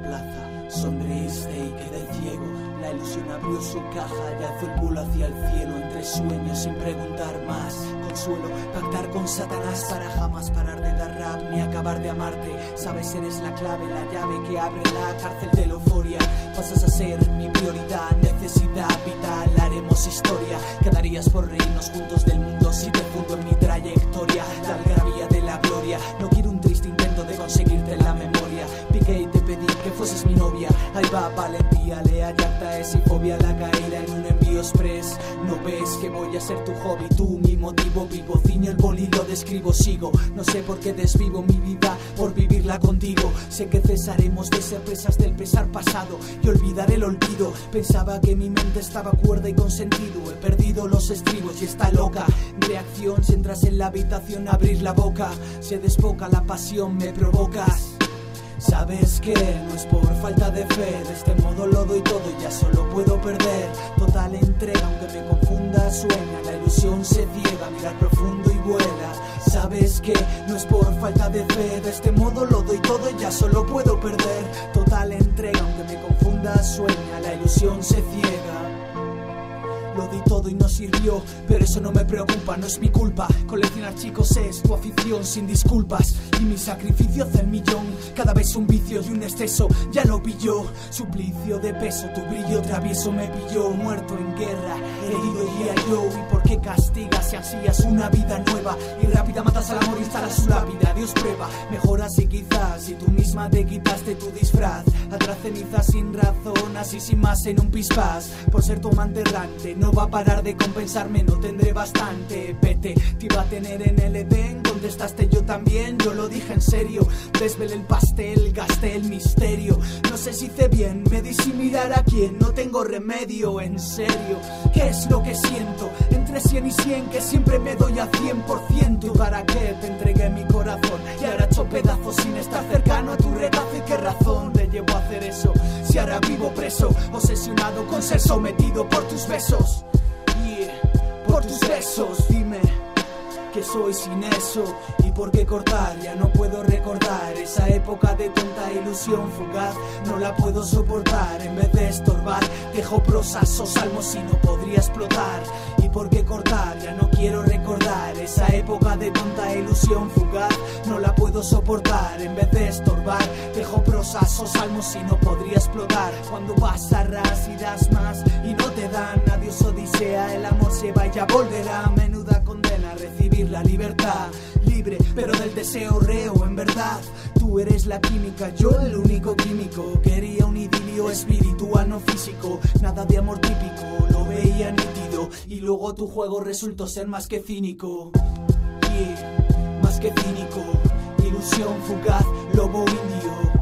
plaza. Sonreíste y quedé ciego. La ilusión abrió su caja y alzó el vuelo hacia el cielo. Entre sueños sin preguntar más. Consuelo, pactar con Satanás para jamás parar de dar rap ni acabar de amarte. Sabes, eres la clave, la llave que abre la cárcel de la euforia. Pasas a ser mi prioridad, necesidad vital. Haremos historia. Quedarías por reírnos juntos del mundo si te fundo en mi trayectoria. La algarabía de la gloria. No quiero un triste intento de conseguirte en la memoria. Piqué y te pedí que fueses mi novia. Ahí va valentía, lea es y fobia la caída en un envío express. No ves que voy a ser tu hobby, tú mi motivo vivo. Ciño el boli, lo describo, sigo. No sé por qué desvivo mi vida por vivirla contigo. Sé que cesaremos de ser presas del pesar pasado y olvidar el olvido. Pensaba que mi mente estaba cuerda y con sentido. He perdido los estribos y está loca. Reacción si entras en la habitación, abrir la boca. Se desboca la pasión, me provocas. Sabes que no es por falta de fe, de este modo lo doy todo y ya solo puedo perder. Total entrega, aunque me confunda, sueña, la ilusión se ciega, mirar profundo y vuela. Sabes que no es por falta de fe, de este modo lo doy todo y ya solo puedo perder. Total entrega, aunque me confunda, sueña, la ilusión se ciega. Lo di todo y no sirvió, pero eso no me preocupa, no es mi culpa. Coleccionar chicos es tu afición sin disculpas. Y mi sacrificio hace el millón, cada vez un vicio y un exceso, ya lo pilló. Suplicio de peso, tu brillo travieso me pilló. Muerto en guerra, herido guía yo. ¿Y por qué castigas si ansías una vida nueva? Y rápida matas al amor y instalas su lápida. Dios prueba, mejor así quizás. Si tú misma te quitaste tu disfraz, atrás cenizas sin razón, así sin más en un pispás. Por ser tu amante errante, no va a parar de compensarme, no tendré bastante. Vete, te iba a tener en el Edén, contestaste yo también, yo lo dije en serio. Desvelé el pastel, gasté el misterio. No sé si hice bien, me di sin mirar a quién, no tengo remedio, en serio. ¿Qué es lo que siento? Entre 100 y 100, que siempre me doy a 100%. ¿Y para qué te entregué mi corazón? Y ahora hecho pedazos sin estar cercano a tu regazo. ¿Y qué razón te llevó a hacer eso? Si ahora vivo preso, obsesionado con ser sometido por tus besos. Por tus besos, dime que soy sin eso. ¿Y por qué cortar? Ya no puedo recordar esa época de tonta ilusión fugaz. No la puedo soportar, en vez de estorbar dejo prosas o salmos y no podría explotar. ¿Y por qué cortar? Ya no quiero recordar esa época de tonta ilusión fugaz. No la puedo soportar, en vez de estorbar dejo prosas o salmos y no podría explotar. Cuando vas a ras y das más y no te dan, adiós odisea, el amor se va y ya volverá. Menuda condena recibir la libertad, libre pero del deseo reo. En verdad tú eres la química, yo el único químico. Quería un idilio espiritual, no físico, nada de amor típico, lo veía nítido. Y luego tu juego resultó ser más que cínico, más que cínico. Ilusión fugaz, lobo indio.